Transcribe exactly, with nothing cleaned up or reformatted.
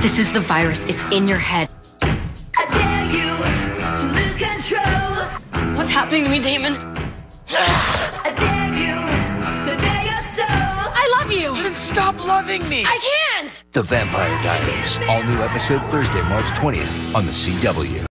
This is the virus. It's in your head. I dare you to lose control. What's happening to me, Damon? I dare you to bare your soul. I love you. Then stop loving me. I can't. The Vampire Diaries. All new episode Thursday, March twentieth on the C W.